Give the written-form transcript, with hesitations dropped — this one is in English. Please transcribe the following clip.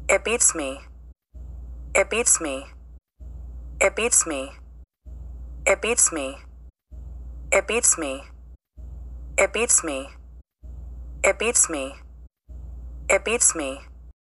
It beats me. It beats me. It beats me. It beats me. It beats me. It beats me. It beats me. It beats me.